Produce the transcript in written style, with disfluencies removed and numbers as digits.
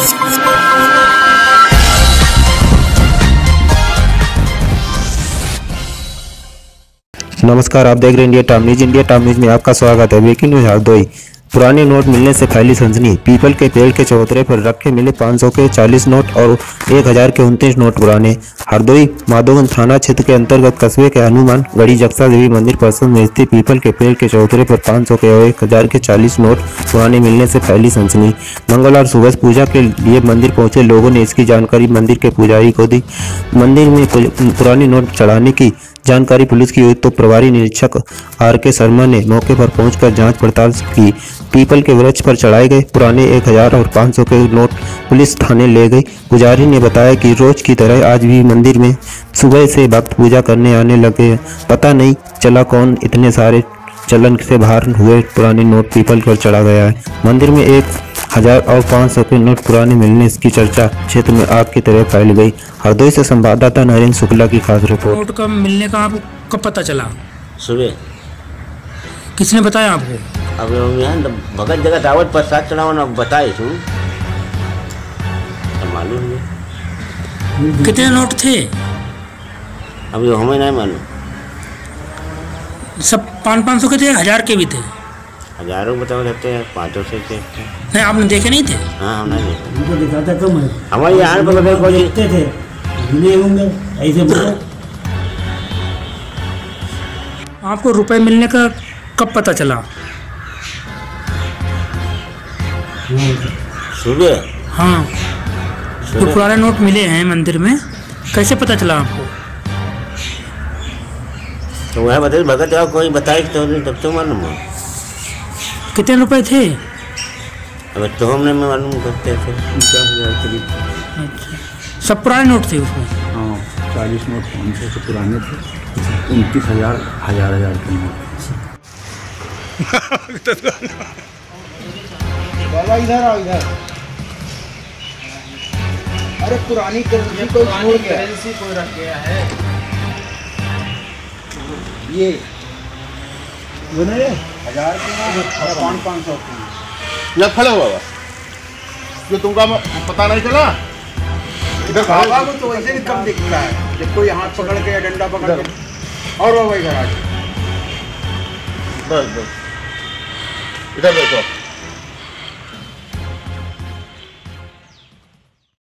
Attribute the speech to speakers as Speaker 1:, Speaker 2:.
Speaker 1: नमस्कार, आप देख रहे हैं India top news. India top news में आपका स्वागत है। Breaking news Hardoi. पुराने नोट मिलने से फैली सनसनी। पीपल के पेड़ के चबूतरे पर रखे मिले 500 के 40 नोट और 1000 के 29 नोट पुराने। हरदोई माधोगंज थाना क्षेत्र के अंतर्गत कस्बे के हनुमान गढ़ी जक्सा देवी मंदिर परिसर में स्थित पीपल के पेड़ के चबूतरे पर 500 के और 1000 के 40 नोट पुराने मिलने से फैली सनसनी। मंगलवार सुबह पूजा के लिए मंदिर पहुंचे लोगों ने इसकी जानकारी मंदिर के पुजारी को दी। मंदिर में पुराने नोट चढ़ाने की जानकारी पुलिस की हुई तो प्रभारी निरीक्षक आर.के. शर्मा ने मौके पर पहुंचकर जांच पड़ताल की। पीपल के वृक्ष पर चढ़ाए गए पुराने 1000 और 500 के नोट पुलिस थाने ले गई। पुजारी ने बताया कि रोज की तरह आज भी मंदिर में सुबह से भक्त पूजा करने आने लगे। पता नहीं चला कौन इतने सारे चलन से बाहर हुए पुराने नोट पीपल पर चढ़ा गया है। मंदिर में 1000 और 500 के नोट पुराने मिलने की चर्चा क्षेत्र में आग की तरह फैल गई। हरदोई से संवाददाता नरेंद्र शुक्ला की खास रिपोर्ट।
Speaker 2: नोट का मिलने का आपको कब पता चला?
Speaker 3: सुबह।
Speaker 2: किसने बताया आपको?
Speaker 3: अब यहाँ भगत जगह दावत प्रसाद चढ़ावा बताए तू मालूम नहीं
Speaker 2: कितने नोट थे?
Speaker 3: अभी हमें नहीं मालूम।
Speaker 2: सब 500 के थे, 1000 के भी थे?
Speaker 3: हजारों बताओ रहते हैं, 500 से थे।
Speaker 2: नहीं, आपने देखे नहीं थे?
Speaker 3: हाँ, हमने देखे।
Speaker 4: उनको दिखाता कम है।
Speaker 3: हमारे यहाँ पर कोई
Speaker 4: देखते थे गिने होंगे ऐसे बोलो।
Speaker 2: आपको रुपए मिलने का कब पता चला?
Speaker 3: सुबह।
Speaker 2: हाँ, तो पुराने नोट मिले हैं मंदिर में, कैसे पता चला आपको?
Speaker 3: तो वह बताइए भगत जगह कोई बताए तो तब तो मालूम हो।
Speaker 2: कितने रुपए थे?
Speaker 3: अब तो हमने मालूम करते थे
Speaker 4: 50,000 करीब।
Speaker 2: अच्छा, सब पुराने नोट थे उसमें?
Speaker 4: हाँ, 40 नोट 500 के पुराने थे, 29,000 हजार के नोट।
Speaker 5: बाबा इधर आओ, इधर। अरे पुरानी करेंसी कोई छोड़ गया, करेंसी कोई रख गया है। ये 1000 के और 500 के
Speaker 6: या खड़े हो बाबा, जो तुमका पता नहीं चला इधर
Speaker 5: बाबा को तो वैसे भी कम दिखता है जब कोई हाथ पकड़ के या डंडा पकड़ के। और बाबा इधर आ जाओ,
Speaker 6: बस इधर देखो।